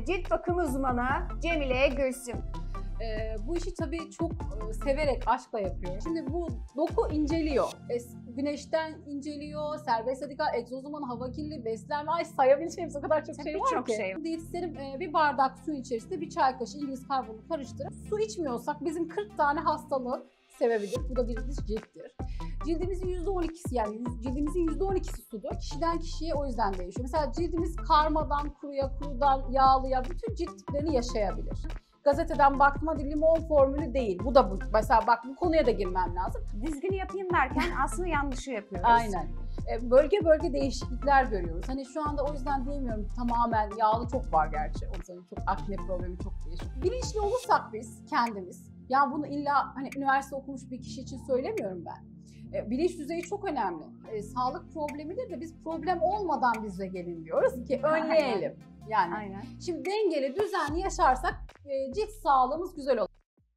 cilt bakım uzmanı Cemile Gülsüm. Bu işi tabii çok severek, aşkla yapıyorum. Şimdi bu doku inceliyor. Güneşten inceliyor, serbest radikal, egzoz hava kirliliği, beslenme, sayabileceğimiz o kadar çok şey var ki. Diyetisyenim bir bardak su içerisinde bir çay kaşığı İngiliz karbonu karıştırıp su içmiyorsak bizim 40 tane hastalığı sevebilir. Bu da birincisi cilttir. Cildimizin %12'si yani cildimizin %12'si sudur. Kişiden kişiye o yüzden değişiyor. Mesela cildimiz karmadan kuruya, kurudan yağlıya bütün cilt tiplerini yaşayabilir. Gazeteden baktım hadi limon formülü değil. Bu da bu. Mesela bak bu konuya da girmem lazım. Düzgün yapayım derken aslında yanlışı yapıyoruz. Aynen. Bölge bölge değişiklikler görüyoruz. Hani şu anda o yüzden diyemiyorum tamamen yağlı çok var gerçi. O yüzden çok akne problemi çok değişik. Bilinçli olursak biz kendimiz, ya bunu illa hani üniversite okumuş bir kişi için söylemiyorum ben. Bilinç düzeyi çok önemli. Sağlık problemidir de biz problem olmadan bize gelin diyoruz ki önleyelim. Yani Aynen. şimdi dengeli, düzenli yaşarsak cilt sağlığımız güzel olur.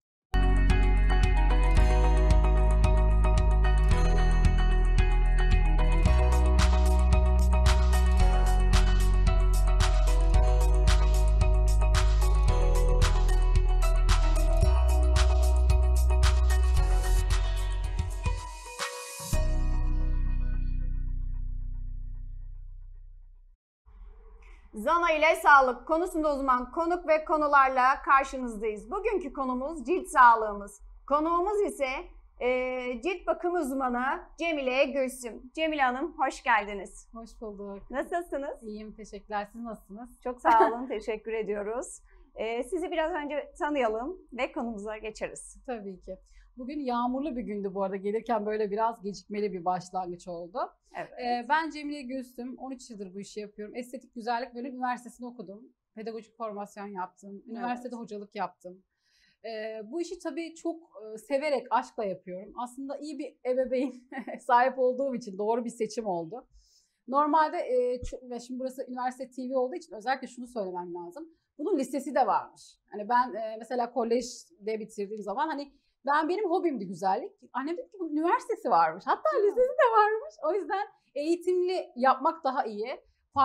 Zana ile sağlık konusunda uzman konuk ve konularla karşınızdayız. Bugünkü konumuz cilt sağlığımız. Konuğumuz ise cilt bakım uzmanı Cemile Gülsüm. Cemile Hanım hoş geldiniz. Hoş bulduk. Nasılsınız? İyiyim, teşekkürler. Siz nasılsınız? Çok sağ olun, teşekkür ediyoruz. Sizi biraz önce tanıyalım ve konumuza geçeriz. Tabii ki. Bugün yağmurlu bir gündü bu arada. Gelirken böyle biraz gecikmeli bir başlangıç oldu. Evet. Ben Cemile Gülsüm. 13 yıldır bu işi yapıyorum. Estetik Güzellik Bölüm Üniversitesi'nde okudum. Pedagojik formasyon yaptım. Üniversitede hocalık yaptım. Bu işi tabii çok severek, aşkla yapıyorum. Aslında iyi bir ebeveyn sahip olduğum için doğru bir seçim oldu. Normalde, şimdi burası üniversite TV olduğu için özellikle şunu söylemem lazım. Bunun listesi de varmış. Hani ben mesela kolejde bitirdiğim zaman benim hobimdi güzellik. Annem dedi ki bunun üniversitesi varmış. Hatta lisesi de varmış. O yüzden eğitimli yapmak daha iyi.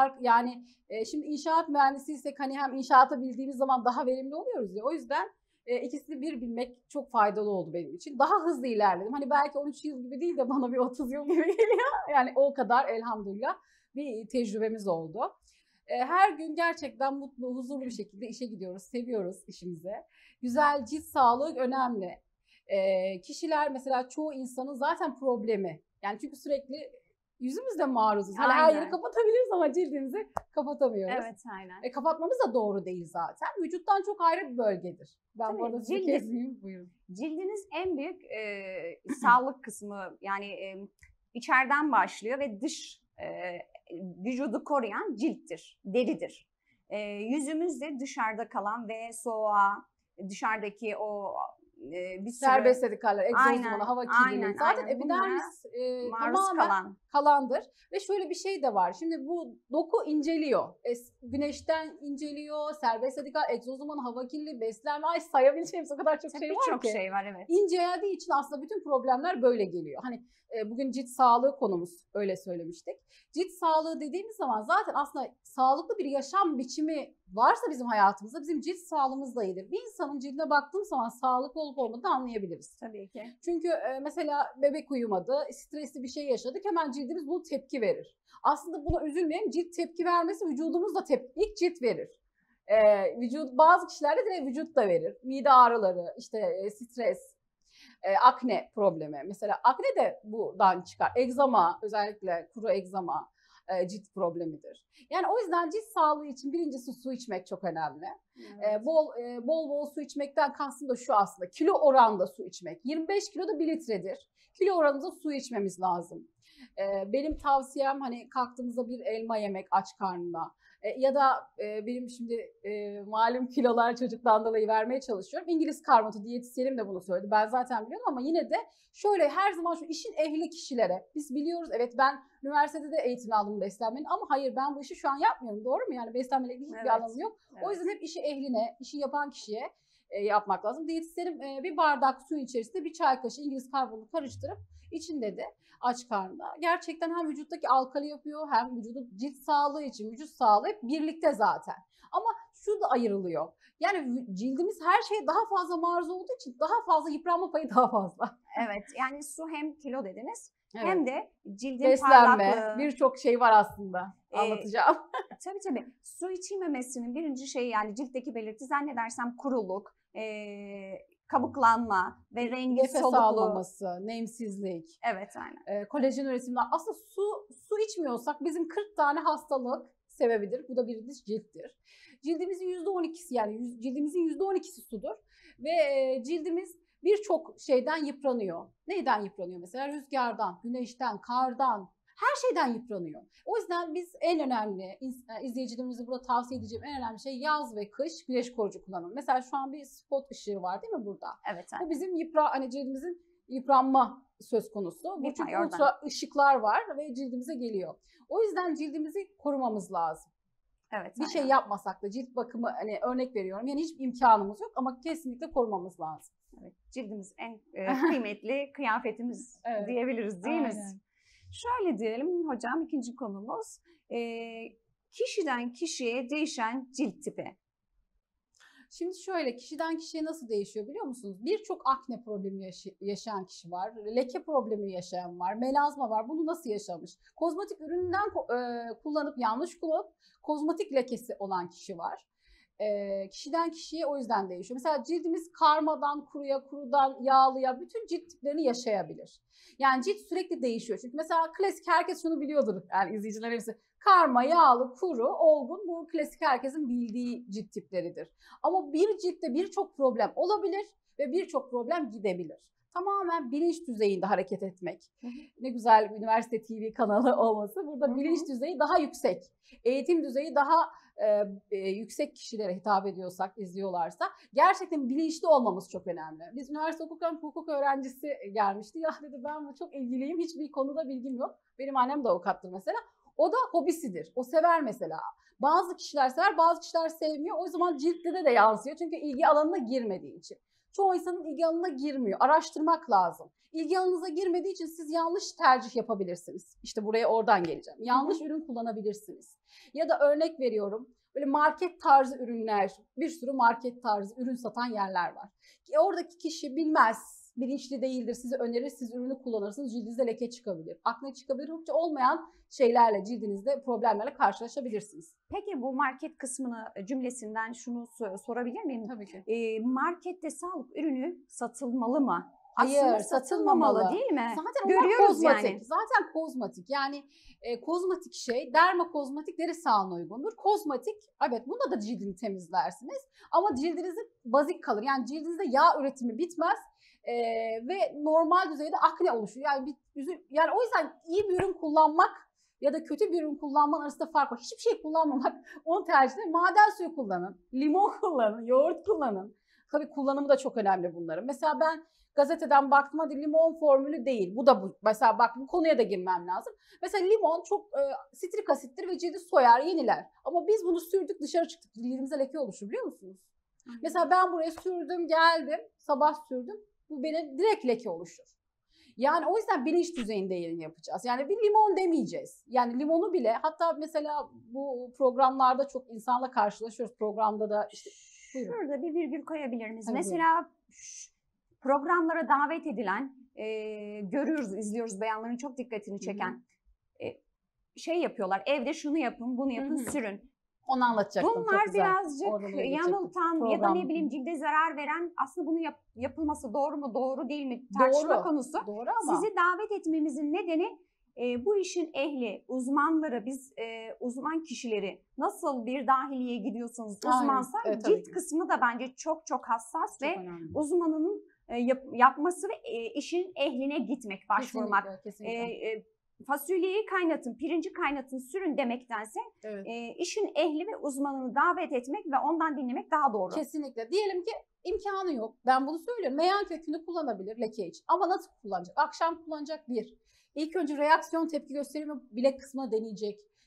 Şimdi inşaat mühendisiysek hem inşaata bildiğimiz zaman daha verimli oluyoruz ya. O yüzden ikisini bir bilmek çok faydalı oldu benim için. Daha hızlı ilerledim. Belki 13 yıl gibi değil de bana bir 30 yıl gibi geliyor. Yani o kadar elhamdülillah bir tecrübemiz oldu. Her gün gerçekten mutlu, huzurlu bir şekilde işe gidiyoruz. Seviyoruz işimizi. Güzel cilt sağlığı önemli. Kişiler mesela çoğu insanın zaten problemi. Yani çünkü sürekli yüzümüzde maruzuz. Her yeri kapatabiliriz ama cildimizi kapatamıyoruz. Evet, aynen. Kapatmamız da doğru değil zaten. Vücuttan çok ayrı bir bölgedir. Ben bu arada sizi kesmeyeyim. Buyurun. Cildiniz en büyük sağlık kısmı. Yani içeriden başlıyor ve dış vücudu koruyan cilttir, deridir. Yüzümüz de dışarıda kalan ve soğuğa, dışarıdaki o bir sürü serbest radikaller, egzoz dumanı, hava kirliliği. Zaten epidermis tamamen kalandır. Ve şöyle bir şey de var. Şimdi bu doku inceliyor. Güneşten inceliyor, serbest radikal, egzoz dumanı, hava kirliliği, beslenme, sayabileceğimiz o kadar çok şey var ki. Çok şey var, evet. İnceldiği için aslında bütün problemler böyle geliyor. Bugün cilt sağlığı konumuz, öyle söylemiştik. Cilt sağlığı dediğimiz zaman zaten aslında sağlıklı bir yaşam biçimi varsa bizim hayatımızda bizim cilt sağlığımızla ilgili. Bir insanın cildine baktığımız zaman sağlıklı olup olmadığını anlayabiliriz. Tabii ki. Çünkü mesela bebek uyumadı, stresli bir şey yaşadık, hemen cildimiz bunu tepki verir. Aslında buna üzülmeyelim, cilt tepki vermesi vücudumuz da ilk cilt verir. Bazı kişilerde direkt vücut da verir. Mide ağrıları, stres, akne problemi. Mesela akne de buradan çıkar. Egzama, özellikle kuru egzama cilt problemidir. Yani o yüzden cilt sağlığı için birincisi su içmek çok önemli. Evet. Bol su içmekten kastım da şu aslında. Kilo oranında su içmek. 25 kilo da 1 litredir. Kilo oranında su içmemiz lazım. Benim tavsiyem kalktığımızda bir elma yemek aç karnına. Ya da benim şimdi malum kilolar çocuktan dolayı vermeye çalışıyorum. İngiliz karbonatı diyetisyenim de bunu söyledi. Ben zaten biliyorum ama yine de şöyle her zaman şu işin ehli kişilere biz biliyoruz. Evet, ben üniversitede de eğitim aldım beslenmenin ama hayır, ben bu işi şu an yapmıyorum. Doğru mu? Yani beslenmeyle ilgili hiçbir anlamı yok. Evet. O yüzden hep işi ehline, işi yapan kişiye yapmak lazım. Diyetisyenim bir bardak suyun içerisinde bir çay kaşığı İngiliz karbonatı karıştırıp içinde de aç karnında. Gerçekten hem vücuttaki alkali yapıyor hem vücudun cilt sağlığı için vücut sağlığı hep birlikte zaten. Ama şu da ayrılıyor. Yani cildimiz her şeye daha fazla maruz olduğu için daha fazla yıpranma payı daha fazla. Evet, yani su hem kilo dediniz Evet. hem de cildin Beslenme, parlaklığı. birçok şey var aslında anlatacağım. Tabii. Su içilmemesinin birinci şeyi, yani ciltteki belirti zannedersem kuruluk, kabuklanma ve rengi Nefes soluklu. almaması, nemsizlik, Evet, aynen. kolajen üretimler. Aslında su içmiyorsak bizim 40 tane hastalık sebebidir. Bu da birincisi cilttir. Cildimizin %12'si, yani cildimizin %12'si sudur ve cildimiz birçok şeyden yıpranıyor. Neyden yıpranıyor? Mesela rüzgardan, güneşten, kardan, her şeyden yıpranıyor. O yüzden biz en önemli, izleyicilerimize burada tavsiye edeceğim en önemli şey yaz ve kış güneş koruyucu kullanımı. Mesela şu an bir spot ışığı var değil mi burada? Evet, aynen. Bu bizim hani cildimizin yıpranma söz konusu. Bu çünkü ultra ışıklar var ve cildimize geliyor. O yüzden cildimizi korumamız lazım. Evet, bir şey yapmasak da cilt bakımı, hani örnek veriyorum, yani hiç imkanımız yok ama kesinlikle korumamız lazım. Evet, cildimiz en kıymetli kıyafetimiz diyebiliriz değil mi? Şöyle diyelim hocam, ikinci konumuz kişiden kişiye değişen cilt tipi. Şimdi şöyle, kişiden kişiye nasıl değişiyor biliyor musunuz? Birçok akne problemi yaşayan kişi var, leke problemi yaşayan var, melazma var. Bunu nasıl yaşamış? Kozmetik üründen kullanıp yanlış kullanıp kozmetik lekesi olan kişi var. Kişiden kişiye o yüzden değişiyor. Mesela cildimiz karmadan kuruya, kurudan yağlıya bütün cilt tiplerini yaşayabilir. Yani cilt sürekli değişiyor. Çünkü mesela klasik, herkes şunu biliyordur. Yani izleyiciler hepsi karma, yağlı, kuru, olgun, bu klasik herkesin bildiği cilt tipleridir. Ama bir ciltte birçok problem olabilir ve birçok problem gidebilir. Tamamen bilinç düzeyinde hareket etmek. Ne güzel üniversite TV kanalı olması. Burada bilinç düzeyi daha yüksek. Eğitim düzeyi daha yüksek kişilere hitap ediyorsak, izliyorlarsa gerçekten bilinçli olmamız çok önemli. Biz üniversite okurken hukuk öğrencisi gelmişti. Ya dedi, ben çok ilgiliyim, hiçbir konuda bilgim yok. Benim annem de avukattır mesela. O da hobisidir. O sever mesela. Bazı kişiler sever, bazı kişiler sevmiyor. O zaman ciltte de yansıyor. Çünkü ilgi alanına girmediği için. Çoğu insanın ilgi alanına girmiyor. Araştırmak lazım. İlgi alanınıza girmediği için siz yanlış tercih yapabilirsiniz. İşte buraya oradan geleceğim. Yanlış ürün kullanabilirsiniz. Ya da örnek veriyorum, böyle market tarzı ürünler, bir sürü market tarzı ürün satan yerler var. Oradaki kişi bilmez, bilinçli değildir, size önerir, siz ürünü kullanırsınız, cildinizde leke çıkabilir, akne çıkabilir, hiç olmayan şeylerle, cildinizde problemlerle karşılaşabilirsiniz. Peki bu market kısmını, cümlesinden şunu sorabilir miyim? Tabii ki. Markette sağlık ürünü satılmalı mı? Hayır, aslında satılmamalı değil mi? Zaten görüyoruz kozmetik. Yani. Zaten kozmetik. Yani kozmetik şey, dermakozmetik deri sağlığına uygundur. Kozmetik, evet, bunda da cildini temizlersiniz. Ama cildinizin bazik kalır. Yani cildinizde yağ üretimi bitmez. Ve normal düzeyde akne oluşur. Yani o yüzden iyi bir ürün kullanmak ya da kötü bir ürün kullanmanın arasında fark var. Hiçbir şey kullanmamak onun tercihi. Maden suyu kullanın, limon kullanın, yoğurt kullanın. Tabii kullanımı da çok önemli bunların. Mesela ben gazeteden baktım, hadi limon formülü değil. Bu da bu. Mesela bak, bu konuya da girmem lazım. Mesela limon çok sitrik asittir ve cildi soyar, yeniler. Ama biz bunu sürdük, dışarı çıktık. Cildimize leke oluşur, biliyor musunuz? Mesela ben buraya sürdüm, geldim, sabah sürdüm. Bu bana direkt leke oluşur. Yani o yüzden bilinç düzeyinde yayın yapacağız. Yani bir limon demeyeceğiz. Yani limonu bile, hatta mesela bu programlarda çok insanla karşılaşıyoruz. Programda da işte... Şurada bir virgül koyabilir miyiz? Tabii, mesela programlara davet edilen, görüyoruz, izliyoruz, beyanların çok dikkatini çeken şey yapıyorlar. Evde şunu yapın, bunu yapın, sürün. Onu anlatacaktım. Bunlar birazcık yanıltan ya da ne bileyim cilde zarar veren, aslında bunu yapılması doğru mu, doğru değil mi tartışma konusu. Doğru ama. Sizi davet etmemizin nedeni bu işin ehli, uzmanları, biz uzman kişileri, nasıl bir dahiliye gidiyorsunuz uzmansa, evet, cilt kısmı da bence çok çok hassas çok ve önemli. Uzmanının yapması ve işin ehline gitmek, başvurmak. Kesinlikle. Fasulyeyi kaynatın, pirinci kaynatın, sürün demektense evet. İşin ehli ve uzmanını davet etmek ve ondan dinlemek daha doğru. Kesinlikle. Diyelim ki imkanı yok. Ben bunu söylüyorum. Meyan kökünü kullanabilir leke için. Ama nasıl kullanacak? Akşam kullanacak bir. İlk önce reaksiyon tepki gösterimi bilek kısmına deneyecek.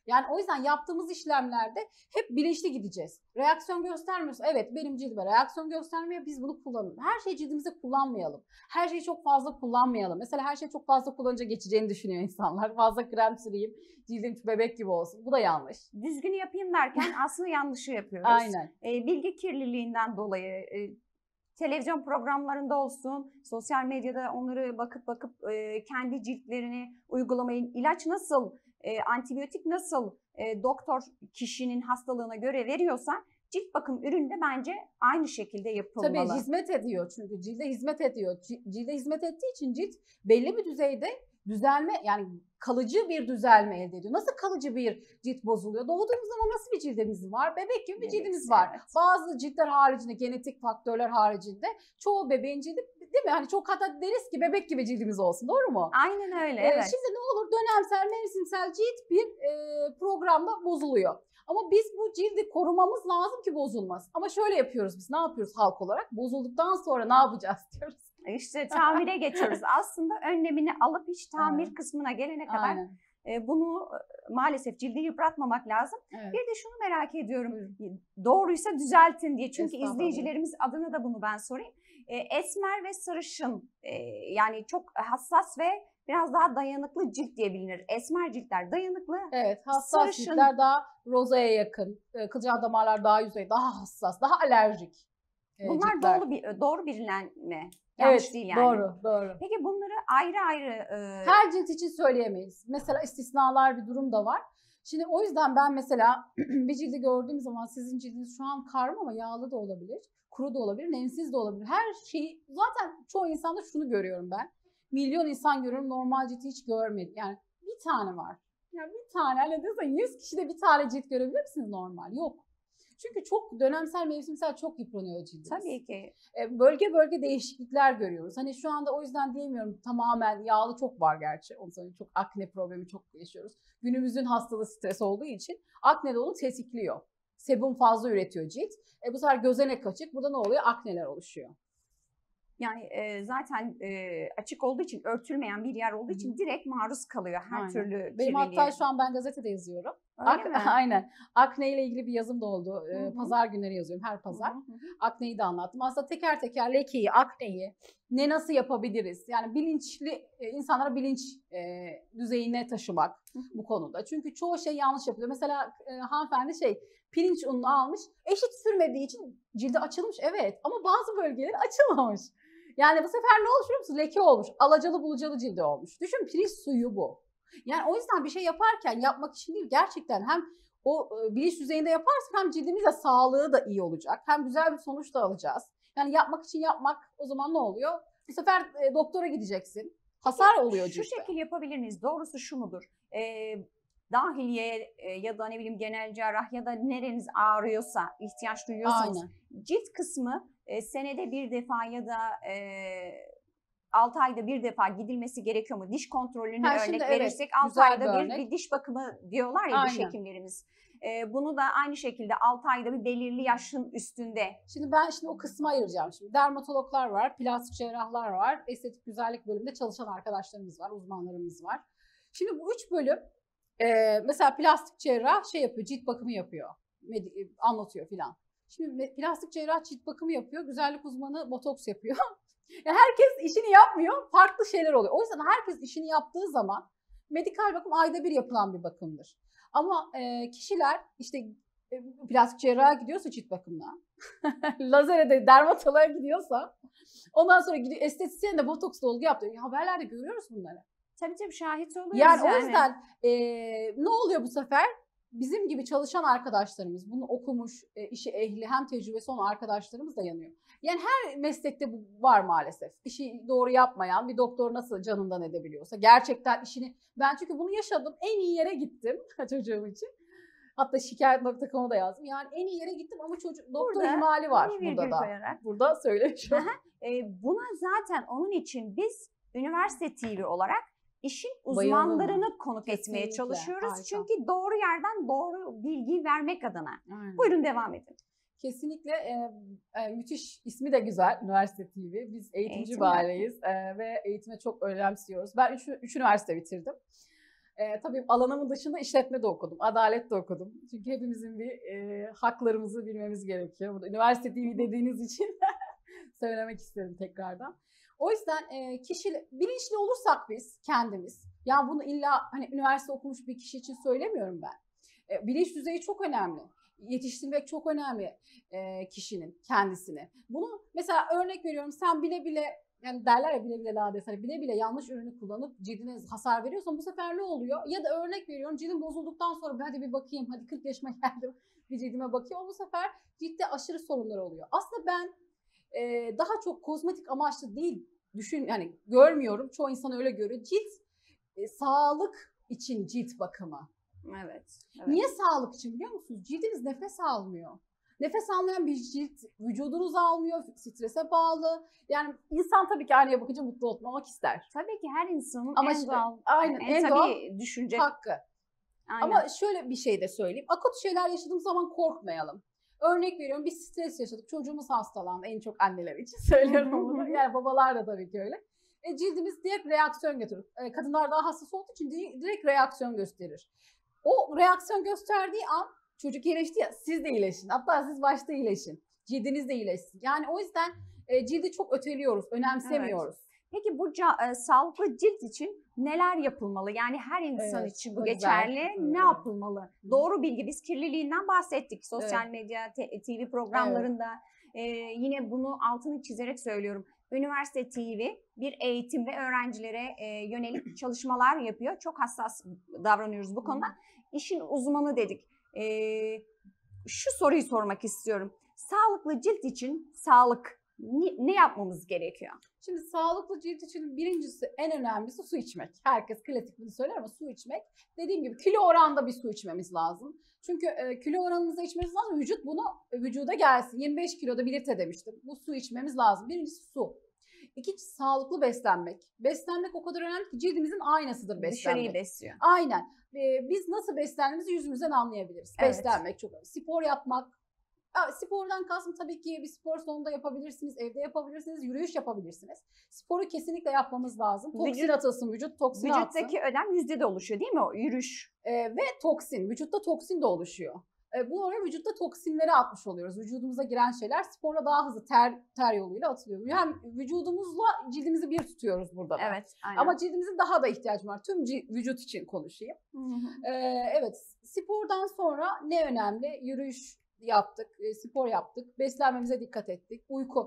Yani o yüzden yaptığımız işlemlerde hep bilinçli gideceğiz. Reaksiyon göstermiyorsa evet benim cildime reaksiyon göstermiyor, biz bunu kullanalım. Her şeyi cildimize kullanmayalım. Her şeyi çok fazla kullanmayalım. Mesela her şeyi çok fazla kullanınca geçeceğini düşünüyor insanlar. Fazla krem süreyim, cildim bebek gibi olsun. Bu da yanlış. Düzgün yapayım derken aslında yanlışı yapıyoruz. Aynen. Bilgi kirliliğinden dolayı televizyon programlarında olsun, sosyal medyada onları bakıp kendi ciltlerini uygulamayı, ilaç nasıl, antibiyotik nasıl doktor kişinin hastalığına göre veriyorsa cilt bakım ürünü de bence aynı şekilde yapılmalı. Tabii hizmet ediyor çünkü cilde hizmet ediyor. Cilde hizmet ettiği için cilt belli bir düzeyde düzelme, yani kalıcı bir düzelme elde ediyor. Nasıl kalıcı bir cilt bozuluyor? Doğduğumuz zaman nasıl bir cildimiz var? Bebek gibi bir cildimiz var. Evet. Bazı ciltler haricinde, genetik faktörler haricinde çoğu bebeğin cildi, değil mi? Hani çok, hatta deriz ki bebek gibi cildimiz olsun. Doğru mu? Aynen öyle. Evet. Şimdi ne olur, dönemsel, mevsimsel cilt bir programda bozuluyor. Ama biz bu cildi korumamız lazım ki bozulmaz. Ama şöyle yapıyoruz biz. Ne yapıyoruz halk olarak? Bozulduktan sonra ne yapacağız diyoruz. İşte tamire geçiyoruz. Aslında önlemini alıp hiç tamir Evet. kısmına gelene kadar Aynen. bunu maalesef cildi yıpratmamak lazım. Evet. Bir de şunu merak ediyorum. Doğruysa düzeltin diye. Çünkü Estağfurullah. izleyicilerimiz adına da bunu ben sorayım. Esmer ve sarışın, yani çok hassas ve biraz daha dayanıklı cilt diye bilinir. Esmer ciltler dayanıklı. Evet, hassas Sarışın. ciltler daha rozaya yakın, kılcal damarlar daha yüzey, daha hassas, daha alerjik. Bunlar ciltler. doğru bilinen mi? Yanlış Evet, değil yani. doğru. Peki bunları ayrı ayrı... Her cilt için söyleyemeyiz. Mesela istisnalar bir durum da var. Şimdi o yüzden ben mesela bir cildi gördüğüm zaman, sizin cildiniz şu an karma ama yağlı da olabilir, kuru da olabilir, nemsiz de olabilir. Her şeyi, zaten çoğu insanda şunu görüyorum ben. Milyon insan görüyorum, normal cildi hiç görmedim. Yani bir tane var. Yani bir tane, hani diyorsan 100 kişide bir tane cilt görebilir misiniz normal? Yok. Çünkü çok dönemsel, mevsimsel çok yıpranıyor cildimiz. Tabii ki. Bölge bölge değişiklikler görüyoruz. Hani şu anda o yüzden diyemiyorum, tamamen yağlı çok var gerçi. Onun sonra çok akne problemi çok yaşıyoruz. Günümüzün hastalığı stres olduğu için akne de onu tetikliyor. Sebum fazla üretiyor cilt. Bu sefer gözenek açık. Burada ne oluyor? Akneler oluşuyor. Yani zaten açık olduğu için, örtülmeyen bir yer olduğu için direkt maruz kalıyor her Aynen. türlü Benim kirliliğe. hatta şu an ben gazetede yazıyorum. Öyle mi? Aynen. Akne ile ilgili bir yazım da oldu. Hı. Pazar günleri yazıyorum, her pazar. Hı. Akneyi de anlattım. Aslında teker teker lekeyi, akneyi nasıl yapabiliriz? Yani bilinçli, insanlara bilinç düzeyine taşımak bu konuda. Çünkü çoğu şey yanlış yapılıyor. Mesela hanımefendi pirinç ununu almış, eşit sürmediği için cildi açılmış, evet, ama bazı bölgeleri açılmamış. Yani bu sefer ne olmuş biliyor musun? Leke olmuş. Alacalı bulucalı cildi olmuş. Düşün, pirinç suyu bu. Yani o yüzden bir şey yaparken yapmak için değil, gerçekten hem o bilinç düzeyinde yaparsak hem cildimizde sağlığı da iyi olacak. Hem güzel bir sonuç da alacağız. Yani yapmak için yapmak, o zaman ne oluyor? Bu sefer doktora gideceksin. Hasar oluyor ciltte. Şu şekil yapabilir miyiz? Doğrusu şu mudur? Dahiliye ya da ne bileyim genel cerrah ya da nereniz ağrıyorsa, ihtiyaç duyuyorsanız, Aynen. cilt kısmı senede bir defa ya da 6 ayda bir defa gidilmesi gerekiyor mu? Diş kontrolünü örnek verirsek 6 güzel ayda bir bir diş bakımı diyorlar ya diş Aynen. hekimlerimiz. Bunu da aynı şekilde 6 ayda bir belirli yaşın üstünde. Şimdi ben o kısmı ayıracağım. Şimdi dermatologlar var, plastik cerrahlar var, estetik güzellik bölümünde çalışan arkadaşlarımız var, uzmanlarımız var. Şimdi bu 3 bölüm, mesela plastik cerrah yapıyor, cilt bakımı yapıyor, anlatıyor filan. Şimdi plastik cerrah cilt bakımı yapıyor, güzellik uzmanı botoks yapıyor. Yani herkes işini yapmıyor, farklı şeyler oluyor. O yüzden herkes işini yaptığı zaman medikal bakım ayda bir yapılan bir bakımdır. Ama kişiler plastik cerraha gidiyorsa cilt bakımına, lazere de dermatoloğa gidiyorsa, ondan sonra gidiyor estetisyen de botoks dolgu yaptırıyor. Haberlerde görüyoruz bunları. Tabii şahit oluyoruz Yani o yüzden ne oluyor bu sefer? Bizim gibi çalışan arkadaşlarımız, bunu okumuş, işi ehli, hem tecrübesi olan arkadaşlarımız da yanıyor. Yani her meslekte bu var maalesef. İşi doğru yapmayan bir doktor nasıl canından edebiliyorsa, gerçekten işini... Ben çünkü bunu yaşadım, en iyi yere gittim çocuğum için. Hatta şikayet.com'a da yazdım. Yani en iyi yere gittim ama doktor ihmali var burada da. Koyarak. Burada söylemişim. Buna zaten onun için biz Üniversite TV olarak işin uzmanlarını konuk etmeye çalışıyoruz. Harika. Çünkü doğru yerden doğru bilgiyi vermek adına. Aynen. Buyurun devam edin. Kesinlikle müthiş, ismi de güzel Üniversite TV. Biz eğitimci bir aileyiz ve eğitime çok önemsiyoruz. Ben 3 üniversite bitirdim. Tabii alanımın dışında işletme de okudum, adalet de okudum. Çünkü hepimizin bir haklarımızı bilmemiz gerekiyor. Burada üniversite TV dediğiniz için söylemek isterim tekrardan. O yüzden bilinçli olursak biz kendimiz, yani bunu illa hani üniversite okumuş bir kişi için söylemiyorum ben. Bilinç düzeyi çok önemli. Yetiştirmek çok önemli kişinin kendisini. Bunu mesela örnek veriyorum, sen bile bile, yani derler ya bile bile lades, hani bile bile yanlış ürünü kullanıp cildine hasar veriyorsan bu sefer ne oluyor? Ya da örnek veriyorum, cildim bozulduktan sonra hadi bir bakayım, hadi 40 yaşıma geldim bir cildime bakayım. O bu sefer ciltte aşırı sorunlar oluyor. Aslında ben daha çok kozmetik amaçlı değil, yani görmüyorum. Çoğu insan öyle görüyor. Sağlık için cilt bakımı. Evet. Niye sağlık için biliyor musunuz? Cildiniz nefes almıyor. Nefes almayan bir cilt vücudunuz almıyor, strese bağlı. Yani insan tabii ki aynaya bakınca mutlu olmak ister. Tabii ki her insanın ama en doğal, en tabii doğal düşünce hakkı. Aynen. Ama şöyle bir şey de söyleyeyim. Akut şeyler yaşadığımız zaman korkmayalım. Örnek veriyorum, bir stres yaşadık, çocuğumuz hastalandı. En çok anneler için söylüyorum bunu. Yani babalar da tabii ki öyle. Cildimiz direkt reaksiyon götürür. Kadınlar daha hassas olduğu için direkt reaksiyon gösterir. O reaksiyon gösterdiği an çocuk iyileşti ya, siz de iyileşin. Hatta siz başta iyileşin. Cildiniz de iyileşsin. Yani o yüzden cildi çok öteliyoruz, önemsemiyoruz. Evet. Peki bu sağlıklı cilt için neler yapılmalı? Yani her insan için bu geçerli. Ne yapılmalı? Doğru bilgi. Biz kirliliğinden bahsettik. Sosyal medya, TV programlarında. Yine bunu altını çizerek söylüyorum. Üniversite TV bir eğitim ve öğrencilere yönelik çalışmalar yapıyor. Çok hassas davranıyoruz bu konuda. İşin uzmanı dedik. Şu soruyu sormak istiyorum. Sağlıklı cilt için ne yapmamız gerekiyor? Şimdi sağlıklı cilt için birincisi, en önemlisi su içmek. Herkes klasik bunu söyler ama su içmek. Dediğim gibi kilo oranında bir su içmemiz lazım. Çünkü kilo oranımızda içmemiz lazım. Vücut bunu vücuda gelsin. 25 kiloda 1 litre demiştim. Bu su içmemiz lazım. Birincisi su. İkincisi sağlıklı beslenmek. Beslenmek o kadar önemli ki cildimizin aynasıdır beslenmek. Dışarıyı besliyor. Aynen. Biz nasıl beslendiğimizi yüzümüzden anlayabiliriz. Evet. Beslenmek çok önemli. Spor yapmak. Spordan kastım tabii ki bir spor salonunda yapabilirsiniz, evde yapabilirsiniz, yürüyüş yapabilirsiniz. Sporu kesinlikle yapmamız lazım. Toksin atılsın, vücut toksin atsın. Vücuttaki ödem yüzde oluşuyor değil mi o yürüyüş? Ve toksin, vücutta toksin de oluşuyor. Bu oraya vücutta toksinleri atmış oluyoruz. Vücudumuza giren şeyler sporla daha hızlı ter yoluyla atılıyor. Hem vücudumuzla cildimizi bir tutuyoruz burada da. Evet, aynen. Ama cildimizin daha da ihtiyacı var. Tüm vücut için konuşayım. Evet, spordan sonra ne önemli? Yürüyüş yaptık, spor yaptık, beslenmemize dikkat ettik. Uyku.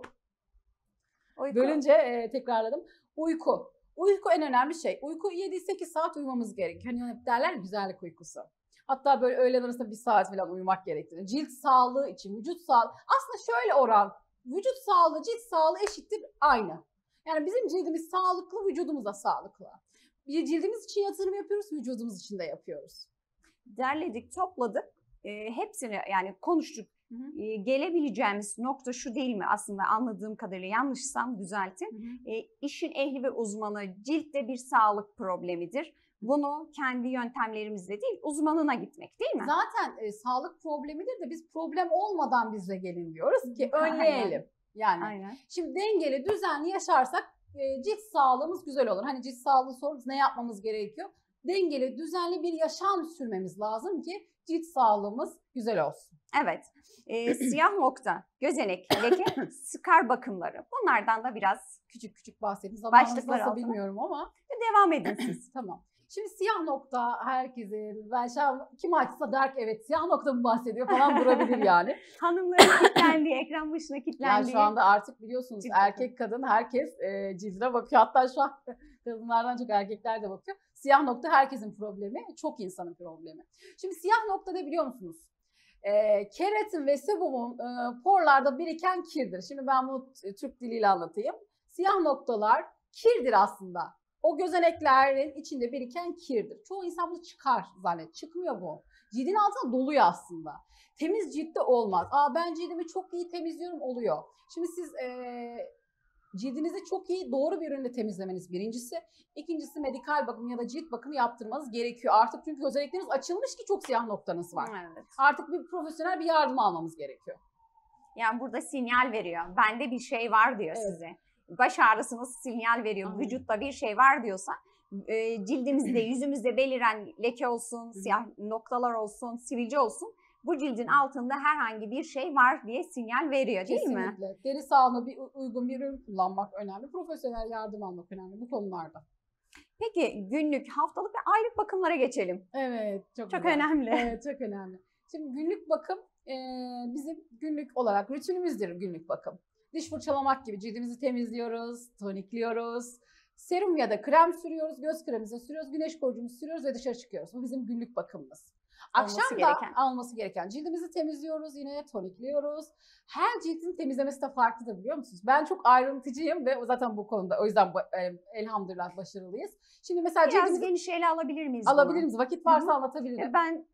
Bölünce tekrarladım. Uyku. Uyku en önemli şey. Uyku 7-8 saat uyumamız gerekiyor. Hani hep derler güzellik uykusu. Hatta böyle öğlen arasında 1 saat falan uyumak gerektiğini. Cilt sağlığı için, vücut sağlığı. Aslında şöyle oran. Vücut sağlığı, cilt sağlığı eşittir aynı. Yani bizim cildimiz sağlıklı, vücudumuz da sağlıklı. Cildimiz için yatırım yapıyoruz, vücudumuz için de yapıyoruz. Derledik, topladık. Hepsini yani konuştuk. Gelebileceğimiz nokta şu değil mi? Aslında anladığım kadarıyla, yanlışsam düzeltin. İşin ehli ve uzmanı, ciltte bir sağlık problemidir. Bunu kendi yöntemlerimizle değil, uzmanına gitmek değil mi? Zaten sağlık problemidir de biz problem olmadan bize gelin diyoruz ki önleyelim. Yani Aynen. Şimdi dengeli, düzenli yaşarsak cilt sağlığımız güzel olur. Hani cilt sağlığı sorunuz, ne yapmamız gerekiyor? Dengeli, düzenli bir yaşam sürmemiz lazım ki cilt sağlığımız güzel olsun. Evet. Siyah nokta, gözenek, leke, skar bakımları. Bunlardan da biraz küçük bahsedeyim. Zamanımız başlıklar nasıl altına bilmiyorum ama. Devam edin siz. Tamam. Şimdi siyah nokta herkesin, ben kim açsa der ki evet siyah nokta mı bahsediyor falan durabilir yani. Hanımların kilitlendiği, ekran başına kilitlendiği. Yani şu anda artık biliyorsunuz erkek kadın herkes cildine bakıyor. Hatta şu an kadınlardan çok erkekler de bakıyor. Siyah nokta herkesin problemi, çok insanın problemi. Şimdi siyah nokta ne biliyor musunuz? Keratin ve sebumun porlarda biriken kirdir. Şimdi ben bunu Türk diliyle anlatayım. Siyah noktalar kirdir aslında. O gözeneklerin içinde biriken kirdir. Çoğu insan bunu çıkar zannet. Çıkmıyor bu. Cildin altında doluyor aslında. Temiz ciltte olmaz. Ben cildimi çok iyi temizliyorum, oluyor. Şimdi siz cildinizi çok iyi doğru bir ürünle temizlemeniz birincisi. İkincisi medikal bakım ya da cilt bakımı yaptırmanız gerekiyor. Artık çünkü gözenekleriniz açılmış ki çok siyah noktanız var. Evet. Artık bir profesyonel bir yardım almamız gerekiyor. Yani burada sinyal veriyor. Bende bir şey var diyor size. Baş ağrısınız sinyal veriyor. Vücutta bir şey var diyorsa cildimizde, yüzümüzde beliren leke olsun, siyah noktalar olsun, sivilce olsun, bu cildin altında herhangi bir şey var diye sinyal veriyor, değil mi? Kesinlikle. Deri sağlığına uygun bir ürün kullanmak önemli. Profesyonel yardım almak önemli bu konularda. Peki günlük, haftalık ve aylık bakımlara geçelim. Evet, Çok güzel. önemli. Evet, çok önemli. Şimdi günlük bakım bizim günlük olarak rutinimizdir günlük bakım. Diş fırçalamak gibi cildimizi temizliyoruz, tonikliyoruz. Serum ya da krem sürüyoruz, göz kremimizi sürüyoruz, güneş koruyucumuzu sürüyoruz ve dışarı çıkıyoruz. Bu bizim günlük bakımımız. Akşam da alması gereken cildimizi temizliyoruz, yine tonikliyoruz. Her cildin temizlemesi de farklıdır, biliyor musunuz? Ben çok ayrıntıcıyım ve zaten bu konuda o yüzden elhamdülillah başarılıyız. Şimdi mesela biraz geniş ele alabilir miyiz? Alabilir miyiz? Vakit varsa anlatabilirim. Ben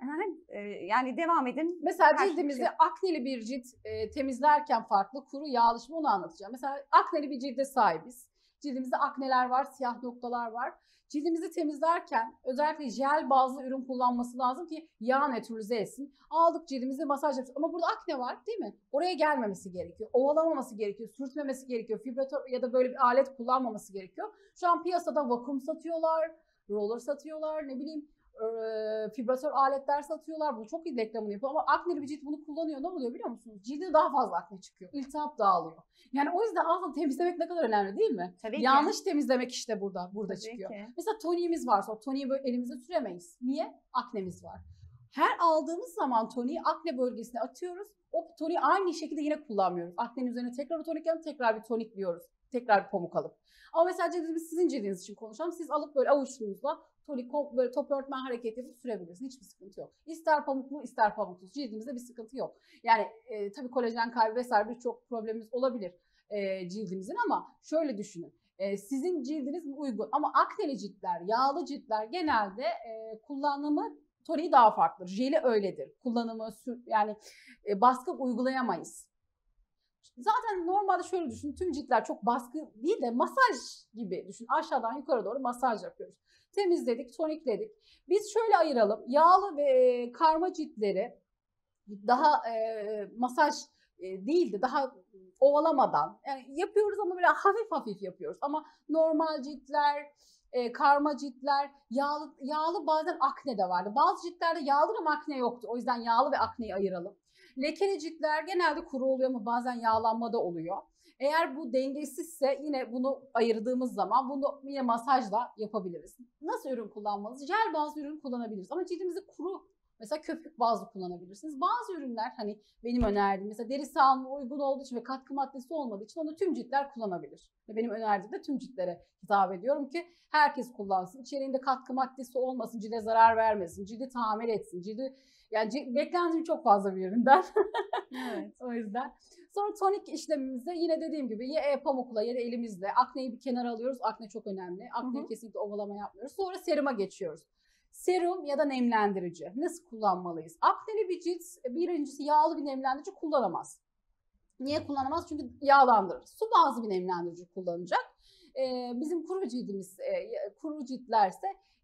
yani devam edin. Mesela cildimizi akneli bir cilt temizlerken farklı, kuru, yağlaşma, onu anlatacağım. Mesela akneli bir cilde sahibiz. Cildimizde akneler var, siyah noktalar var. Cildimizi temizlerken özellikle jel bazlı ürün kullanması lazım ki yağ nötralize etsin. Aldık cildimizi masaj yapıyoruz. Ama burada akne var, değil mi? Oraya gelmemesi gerekiyor. Ovalamaması gerekiyor, sürtmemesi gerekiyor. Fibratör ya da böyle bir alet kullanmaması gerekiyor. Şu an piyasada vakum satıyorlar, roller satıyorlar, ne bileyim fibratör aletler satıyorlar. Bu çok iyi reklamını yapıyor ama akneli bir cilt bunu kullanıyor. Ne oluyor biliyor musunuz? Cilde daha fazla akne çıkıyor. İltihap dağılıyor. Yani o yüzden aslında temizlemek ne kadar önemli, değil mi? Tabii yanlış ki. temizlemek işte burada çıkıyor. Ki. Mesela toniğimiz varsa o toniği böyle elimize süremeyiz. Niye? Aknemiz var. Her aldığımız zaman toniği akne bölgesine atıyoruz. O toniği aynı şekilde yine kullanmıyoruz. Aknenin üzerine tekrar bir tonik yapıp tekrar bir tonik diyoruz. Tekrar bir pamuk alıp. Ama mesela cildimiz, sizin cildiniz için konuşalım. Siz alıp böyle avuçunuzla tonik böyle top örtme hareketi yapıp sürebilirsiniz. Hiçbir sıkıntı yok. İster pamuklu ister pamuksuz. Cildimizde bir sıkıntı yok. Yani tabii kolajen kaybı vesaire birçok problemimiz olabilir cildimizin ama şöyle düşünün. Sizin cildiniz uygun ama akneli ciltler, yağlı ciltler genelde kullanımı toniği daha farklıdır. Jeli öyledir. Kullanımı yani baskı uygulayamayız. Zaten normalde şöyle düşün, tüm ciltler çok baskı değil de masaj gibi düşün. Aşağıdan yukarı doğru masaj yapıyoruz. Temizledik, tonikledik. Biz şöyle ayıralım. Yağlı ve karma ciltleri daha masaj değildi, daha ovalamadan yani yapıyoruz ama böyle hafif hafif yapıyoruz. Ama normal ciltler, karma ciltler, yağlı bazen akne de vardı. Bazı ciltlerde yağlı ama akne yoktu. O yüzden yağlı ve akneyi ayıralım. Lekeli ciltler genelde kuru oluyor ama bazen yağlanma da oluyor. Eğer bu dengesizse yine bunu ayırdığımız zaman bunu yine masajla yapabiliriz. Nasıl ürün kullanmalıyız? Jel bazlı ürün kullanabiliriz ama cildimizi kuru, mesela köpük bazlı kullanabilirsiniz. Bazı ürünler hani benim önerdiğim mesela deri sağlığına uygun olduğu için ve katkı maddesi olmadığı için onu tüm ciltler kullanabilir. Benim önerdiğim de tüm ciltlere hitap ediyorum ki herkes kullansın. İçeriğinde katkı maddesi olmasın, cilde zarar vermesin, cildi tamir etsin, yani beklentim çok fazla bir üründen. Evet. O yüzden. Sonra tonik işlemimizde yine dediğim gibi ya pamukla ya da elimizle akneyi bir kenara alıyoruz. Akne çok önemli. Akneyi kesinlikle ovalama yapmıyoruz. Sonra seruma geçiyoruz. Serum ya da nemlendirici. Nasıl kullanmalıyız? Akneli bir cilt birincisi yağlı bir nemlendirici kullanamaz. Niye kullanamaz? Çünkü yağlandırır. Su bazlı bir nemlendirici kullanacak. Bizim kuru cildimiz, kuru ciltlerse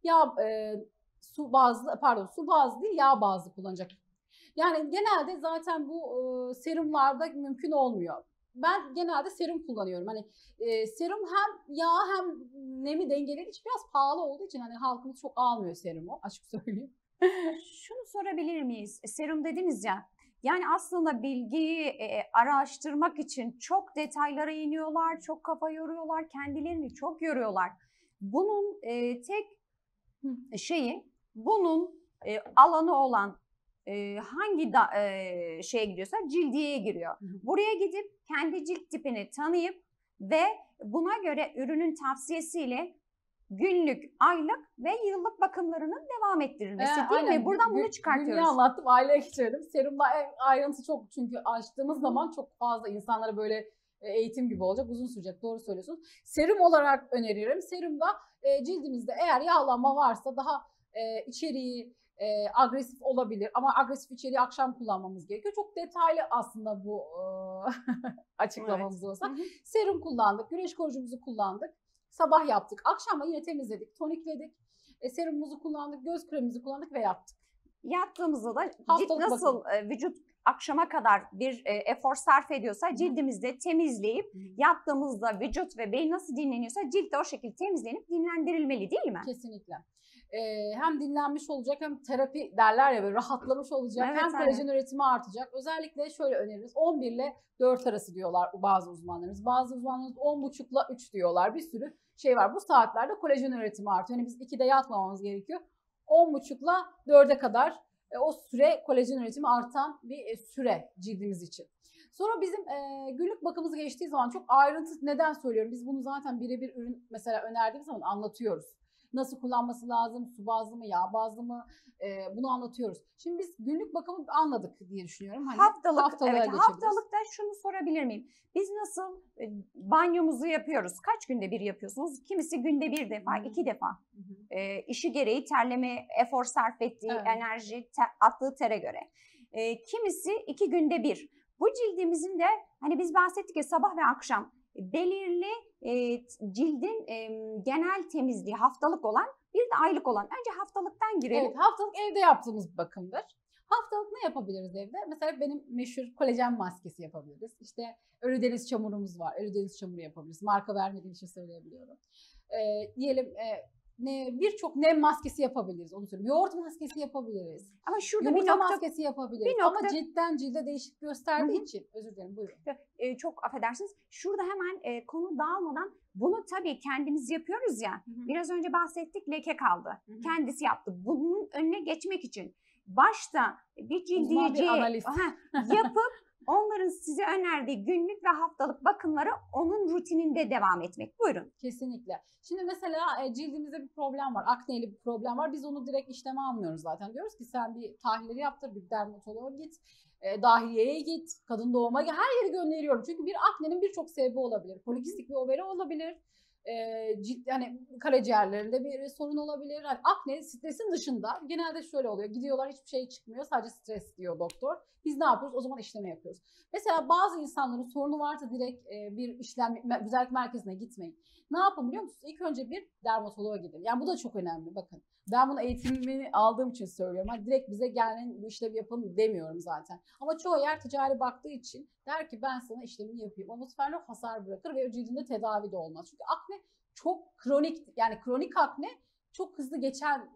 su bazlı değil yağ bazlı kullanacak. Yani genelde zaten bu serumlarda mümkün olmuyor. Ben genelde serum kullanıyorum. Hani serum hem yağ hem nemi dengelediği için biraz pahalı olduğu için hani halkımız çok almıyor serumu, açık söyleyeyim. Şunu sorabilir miyiz? Serum dediniz ya. Yani aslında bilgiyi araştırmak için çok detaylara iniyorlar, çok kafa yoruyorlar, kendilerini çok yoruyorlar. Bunun tek şeyi, bunun alanı olan hangi şeye gidiyorsa cildiyeye giriyor. Buraya gidip kendi cilt tipini tanıyıp ve buna göre ürünün tavsiyesiyle günlük, aylık ve yıllık bakımlarının devam ettirilmesi değil aynen. mi? Buradan bunu çıkartıyoruz. Günlüğü anlattım, aileye geçelim. Serumla ayrıntı çok çünkü açtığımız zaman çok fazla insanlara böyle eğitim gibi olacak, uzun sürecek. Doğru söylüyorsunuz. Serum olarak öneriyorum. Serumda cildimizde eğer yağlanma varsa daha içeriği agresif olabilir ama agresif içeriği akşam kullanmamız gerekiyor. Çok detaylı aslında bu açıklamamız olsa. Serum kullandık, güneş koruyucumuzu kullandık, sabah yaptık, akşam da yine temizledik, tonikledik, serumumuzu kullandık, göz kremimizi kullandık ve yattık. Yattığımızda da cilt haftalık nasıl vücut akşama kadar bir efor sarf ediyorsa cildimizde temizleyip yattığımızda vücut ve beyin nasıl dinleniyorsa cilt de o şekilde temizlenip dinlendirilmeli değil mi? Kesinlikle. Hem dinlenmiş olacak hem terapi derler ya böyle rahatlamış olacak Evet, hem kolajen üretimi artacak. Özellikle şöyle öneririz 11 ile 4 arası diyorlar bazı uzmanlarımız. Bazı uzmanlarımız 10.30 ile 3 diyorlar. Bir sürü şey var. Bu saatlerde kolajen üretimi artıyor. Yani biz 2'de yatmamamız gerekiyor. 10.30 ile 4'e kadar o süre kolajen üretimi artan bir süre cildimiz için. Sonra bizim günlük bakımımız geçtiği zaman çok ayrıntı neden söylüyorum? Biz bunu zaten birebir ürün mesela önerdiğimiz zaman anlatıyoruz. Nasıl kullanması lazım, su bazlı mı, yağ bazlı mı bunu anlatıyoruz. Şimdi biz günlük bakımı anladık diye düşünüyorum. Hani haftalıkta şunu sorabilir miyim? Biz nasıl banyomuzu yapıyoruz? Kaç günde bir yapıyorsunuz? Kimisi günde bir defa, 2 defa. İşi gereği terleme, efor sarf ettiği, enerji, attığı tere göre. Kimisi 2 günde bir. Bu cildimizin de hani biz bahsettik ya sabah ve akşam belirli cildin genel temizliği haftalık olan bir de aylık olan. Önce haftalıktan girelim. Evet, haftalık evde yaptığımız bir bakımdır. Haftalık ne yapabiliriz evde? Mesela benim meşhur kolajen maskesi yapabiliriz. İşte Ölüdeniz çamurumuz var. Ölüdeniz çamuru yapabiliriz. Marka vermediğim için söyleyebiliyorum. Diyelim birçok nem maskesi yapabiliriz. Onu söyleyeyim. Yoğurt maskesi yapabiliriz. Ama şurada yumurta maskesi yapabiliriz. Ama ciltten cilde değişik gösterdiği için. Özür dilerim, buyurun. Çok affedersiniz. Şurada hemen konu dağılmadan bunu tabii kendimiz yapıyoruz ya. Biraz önce bahsettik, leke kaldı. Kendisi yaptı. Bunun önüne geçmek için başta bir cildiyeci yapıp onların size önerdiği günlük ve haftalık bakımları onun rutininde devam etmek. Buyurun. Kesinlikle. Şimdi mesela cildimizde bir problem var. Akneyle bir problem var. Biz onu direkt işleme almıyoruz zaten. Diyoruz ki sen bir tahlilleri yaptır, bir dermatoloğa git, dahiliyeye git, kadın doğuma git. Her yeri gönderiyorum. Çünkü bir aknenin birçok sebebi olabilir. Polikistik bir overi olabilir. Cilt, hani karaciğerlerinde bir sorun olabilir. Yani akne stresin dışında genelde şöyle oluyor. Gidiyorlar hiçbir şey çıkmıyor. Sadece stres diyor doktor. Biz ne yapıyoruz? O zaman işleme yapıyoruz. Mesela bazı insanların sorunu varsa direkt bir güzellik merkezine gitmeyin. Ne yapın biliyor musunuz? İlk önce bir dermatoloğa gidin. Yani bu da çok önemli bakın. Ben bunu eğitimini aldığım için söylüyorum. Hani direkt bize gelin bu işlemi yapın demiyorum zaten. Ama çoğu yer ticari baktığı için der ki ben sana işlemini yapayım. O bu sefer hasar bırakır ve o cildinde tedavi de olmaz. Çünkü akne çok kronik, yani kronik akne çok hızlı geçen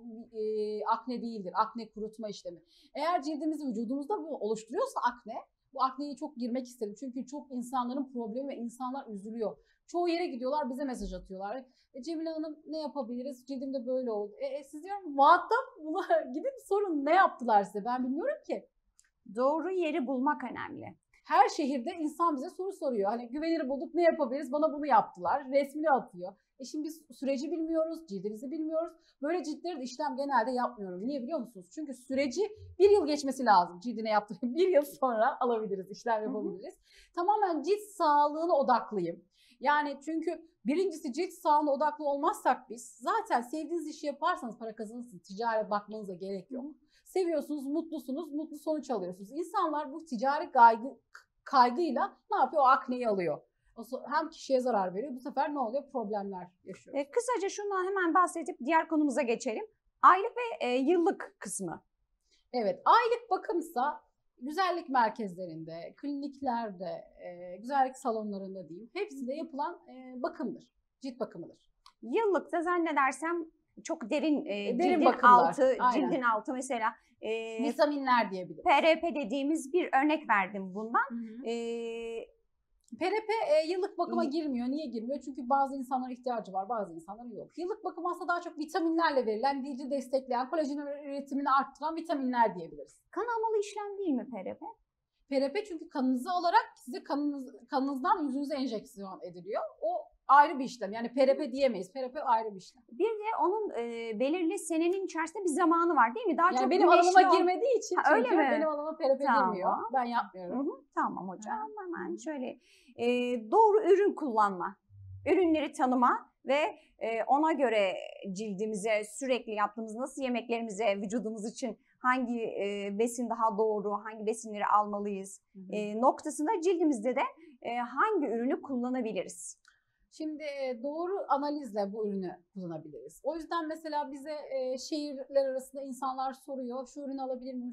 akne değildir. Akne kurutma işlemi. Eğer cildimizi vücudumuzda bu oluşturuyorsa akne, bu akneye çok girmek isterim. Çünkü çok insanların problemi ve insanlar üzülüyor. Çoğu yere gidiyorlar bize mesaj atıyorlar. Cemile Hanım ne yapabiliriz? Cildimde böyle oldu. Siz diyorum muhatap buna gidin sorun ne yaptılar size ben bilmiyorum ki. Doğru yeri bulmak önemli. Her şehirde insan bize soru soruyor. Hani güvenilir bulduk ne yapabiliriz? Bana bunu yaptılar. Resmini atıyor. Şimdi biz süreci bilmiyoruz, cildimizi bilmiyoruz. Böyle ciltleri de işlem genelde yapmıyorum. Niye biliyor musunuz? Çünkü süreci 1 yıl geçmesi lazım. Cildine yaptığım 1 yıl sonra alabiliriz, işlem yapabiliriz. Tamamen cilt sağlığına odaklıyım. Yani çünkü birincisi cilt sağlığına odaklı olmazsak biz zaten sevdiğiniz işi yaparsanız para kazanırsınız. Ticaret bakmanıza gerek yok. Seviyorsunuz, mutlusunuz, mutlu sonuç alıyorsunuz. İnsanlar bu ticari kaygıyla ne yapıyor? O akneyi alıyor. Hem kişiye zarar veriyor. Bu sefer ne oluyor? Problemler yaşıyor. Kısaca şundan hemen bahsedip diğer konumuza geçelim. Aylık ve yıllık kısmı. Evet, aylık bakımsa güzellik merkezlerinde, kliniklerde, güzellik salonlarında diyeyim. Hepsinde yapılan bakımdır. Cilt bakımıdır. Yıllıkta zannedersem çok derin cildin bakımlar. altı, cildin altı mesela vitaminler diyebiliriz. PRP dediğimiz bir örnek verdim bundan. PRP yıllık bakıma girmiyor. Niye girmiyor? Çünkü bazı insanlara ihtiyacı var, bazı insanların yok. Yıllık bakım aslında daha çok vitaminlerle verilen, cildi destekleyen, kolajen üretimini arttıran vitaminler diyebiliriz. Kan almalı işlem değil mi PRP? PRP çünkü kanınızı alarak size kanınızdan yüzünüze enjeksiyon ediliyor. O ayrı bir işlem. Yani PRP diyemeyiz. PRP ayrı bir işlem. Bir de onun belirli senenin içerisinde bir zamanı var değil mi? Daha yani çok benim alanıma girmediği için öyle mi? Benim alanıma PRP girmiyor. Ben yapmıyorum. Tamam hocam. Hemen şöyle doğru ürün kullanma, ürünleri tanıma ve ona göre cildimize sürekli yaptığımız nasıl yemeklerimize vücudumuz için hangi besin daha doğru, hangi besinleri almalıyız noktasında cildimizde de hangi ürünü kullanabiliriz? Şimdi doğru analizle bu ürünü kullanabiliriz. O yüzden mesela bize şehirler arasında insanlar soruyor, şu ürünü alabilir miyim?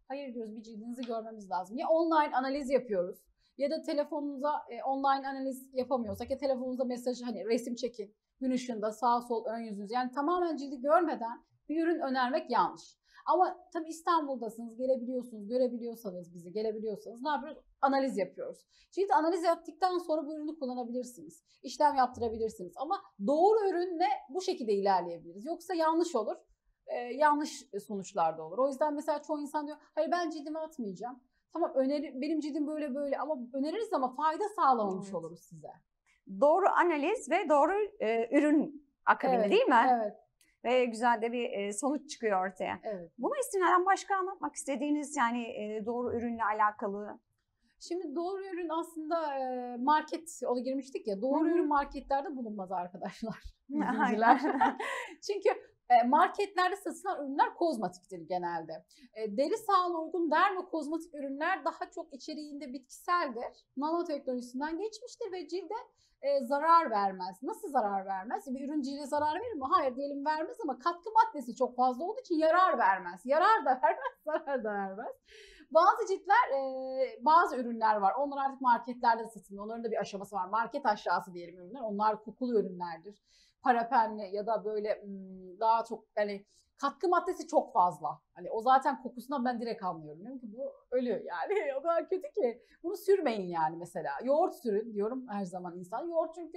Hayır diyoruz, bir cildinizi görmemiz lazım. Ya online analiz yapıyoruz ya da telefonunuza online analiz yapamıyorsak ya telefonunuzda mesaj, hani resim çekin, gün ışığında sağ sol ön yüzünüz. Yani tamamen cildi görmeden bir ürün önermek yanlış. Ama tabii İstanbul'dasınız, gelebiliyorsunuz, görebiliyorsanız bizi, gelebiliyorsanız ne yapıyoruz? Analiz yapıyoruz. Cilt analiz yaptıktan sonra bu ürünü kullanabilirsiniz. İşlem yaptırabilirsiniz. Ama doğru ürünle bu şekilde ilerleyebiliriz. Yoksa yanlış olur. Yanlış sonuçlar da olur. O yüzden mesela çoğu insan diyor, hayır ben cildimi atmayacağım. Tamam, benim cildim böyle böyle, ama öneririz ama fayda sağlamamış oluruz size. Doğru analiz ve doğru ürün akabinde, değil mi? Evet. Ve güzel de bir sonuç çıkıyor ortaya. Evet. Buna istinaden başka anlatmak istediğiniz, yani doğru ürünle alakalı? Şimdi doğru ürün aslında market, ona girmiştik ya, doğru ürün marketlerde bulunmaz arkadaşlar. İzleyiciler. Çünkü marketlerde satılan ürünler kozmetiktir genelde. Deri sağlığına uygun dermokozmetik ürünler daha çok içeriğinde bitkiseldir. Nanoteknolojisinden geçmiştir ve cilde zarar vermez. Nasıl zarar vermez? Bir ürün cilde zarar verir mi? Hayır diyelim, vermez, ama katkı maddesi çok fazla olduğu için yarar vermez. Yarar da vermez, zarar da vermez. Bazı ciltler, bazı ürünler var. Onlar artık marketlerde satılıyor. Onların da bir aşaması var. Market aşağısı diyelim ürünler. Onlar kokulu ürünlerdir. Parabenli ya da böyle daha çok, hani katkı maddesi çok fazla. Hani o zaten kokusundan ben direkt anlıyorum. Diyorum ki bu ölü yani. O kadar kötü ki. Bunu sürmeyin yani mesela. Yoğurt sürün diyorum her zaman insan. Yoğurt çünkü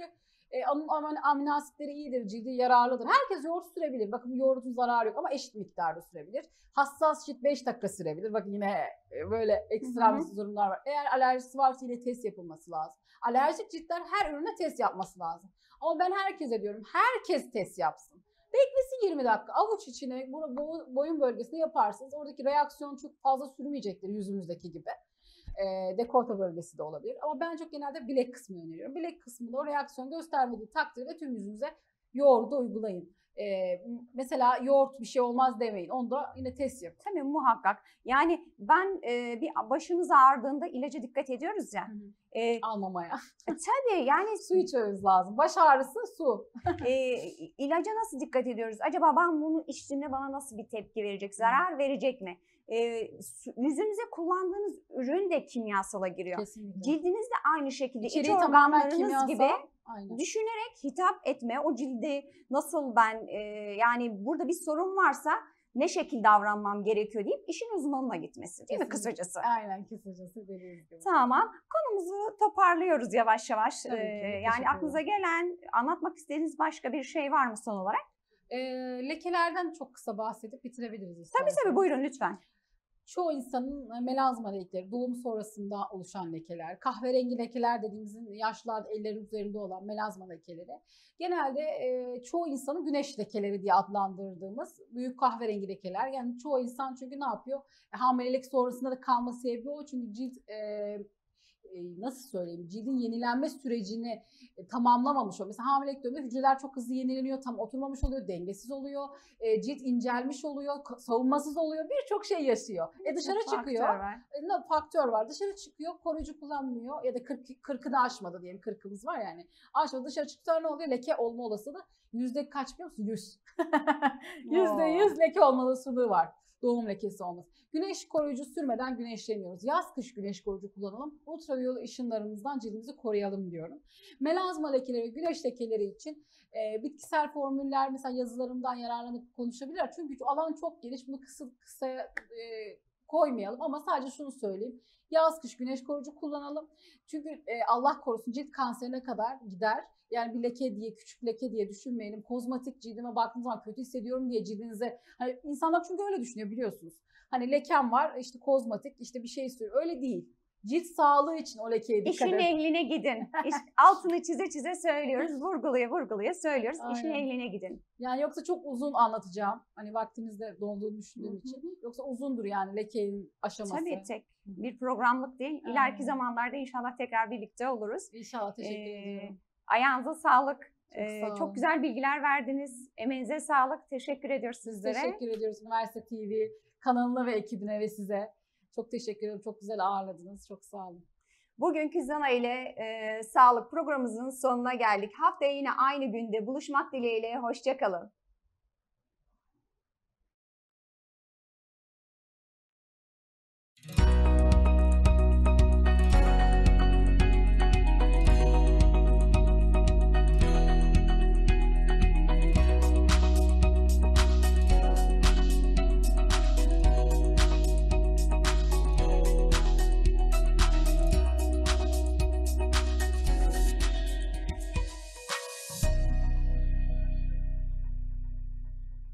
amino asitleri iyidir, cildi yararlıdır. Herkes yoğurt sürebilir. Bakın yoğurdun zararı yok ama eşit miktarda sürebilir. Hassas cilt 5 dakika sürebilir. Bakın yine böyle ekstrem durumlar var. Eğer alerjisi varsa yine test yapılması lazım. Alerjik ciltler her ürüne test yapması lazım. Ama ben herkese diyorum, herkes test yapsın. Beklesin 20 dakika. Avuç içine, boyun bölgesine yaparsınız. Oradaki reaksiyon çok fazla sürmeyecektir yüzümüzdeki gibi. Dekolte bölgesi de olabilir. Ama ben çok genelde bilek kısmını öneriyorum. Bilek kısmında o reaksiyon göstermediği takdirde tüm yüzünüze yoğurdu uygulayın. Mesela yoğurt bir şey olmaz demeyin. Onu da yine test yapın. Tabii, muhakkak. Yani ben bir başımız ağrıdığında ilaca dikkat ediyoruz ya. Almamaya. Tabii yani Su içmemiz lazım. Baş ağrısı su. İlaca nasıl dikkat ediyoruz? Acaba ben bunu içtiğimde bana nasıl bir tepki verecek? Zarar verecek mi? Yüzünüze kullandığınız ürün de kimyasala giriyor. Kesinlikle. Cildiniz de aynı şekilde iç İçeriği tamamen organlarınız kimyasal. gibi Aynen. düşünerek hitap etme. O cildi nasıl ben yani burada bir sorun varsa ne şekilde davranmam gerekiyor deyip işin uzmanına gitmesi, değil mi kısacası? Aynen, kısacası dediğiniz gibi. Tamam. Konumuzu toparlıyoruz yavaş yavaş. Yani aklınıza ederim. gelen, anlatmak istediğiniz başka bir şey var mı son olarak? Lekelerden çok kısa bahsedip bitirebiliriz Tabii isterseniz. tabii, buyurun lütfen. Çoğu insanın melazma lekeleri, doğum sonrasında oluşan lekeler, kahverengi lekeler dediğimizin yaşlılar ellerin üzerinde olan melazma lekeleri. Genelde çoğu insanın güneş lekeleri diye adlandırdığımız büyük kahverengi lekeler. Yani çoğu insan çünkü ne yapıyor? Hamilelik sonrasında da kalma sebebi o. Çünkü cilt nasıl söyleyeyim, cildin yenilenme sürecini tamamlamamış oluyor. Mesela hamilelik döneminde hücreler çok hızlı yenileniyor, tam oturmamış oluyor, dengesiz oluyor, cilt incelmiş oluyor, savunmasız oluyor, birçok şey yaşıyor. Dışarı çıkıyor, faktör var, dışarı çıkıyor, koruyucu kullanmıyor ya da 40'ını aşmadı diyelim, 40'ımız var yani, aşmadı, dışarı çıktıkça ne oluyor? Leke olma olasılığı yüzde kaç biliyor musun? 100. %100 leke olma olasılığı var. Doğum lekesi olmaz. Güneş koruyucu sürmeden güneşleniyoruz. Yaz kış güneş koruyucu kullanalım. Ultraviyole ışınlarımızdan cildimizi koruyalım diyorum. Melazma lekeleri ve güneş lekeleri için bitkisel formüller, mesela yazılarımdan yararlanıp konuşabilirler. Çünkü alan çok geniş. Bunu kısa koymayalım ama sadece şunu söyleyeyim. Yaz kış güneş koruyucu kullanalım. Çünkü Allah korusun cilt kanserine kadar gider. Yani bir leke diye, küçük leke diye düşünmeyelim. Kozmetik, cildime baktığınız zaman kötü hissediyorum diye cildinize, hani insanlar çünkü öyle düşünüyor biliyorsunuz. Hani lekem var, işte kozmetik, işte bir şey sürüyor. Öyle değil. Cilt sağlığı için o lekeye dikkat edin. İşin ehline gidin. Altını çize çize söylüyoruz, vurgulaya vurgulaya söylüyoruz. Aynen. İşin ehline gidin. Yani yoksa çok uzun anlatacağım. Hani vaktimizde dolduğunu düşündüğüm için. Yoksa uzundur yani lekenin aşaması. Tabii, tek bir programlık değil. İleriki zamanlarda inşallah tekrar birlikte oluruz. İnşallah, teşekkür ediyorum. Ayağınıza sağlık. Çok güzel bilgiler verdiniz. Emeğinize sağlık. Teşekkür ediyoruz sizlere. Teşekkür ediyoruz Üniversite TV kanalına ve ekibine ve size. Çok teşekkür ederim. Çok güzel ağırladınız. Çok sağ olun. Bugünkü Zana ile sağlık programımızın sonuna geldik. Haftaya yine aynı günde buluşmak dileğiyle. Hoşça kalın.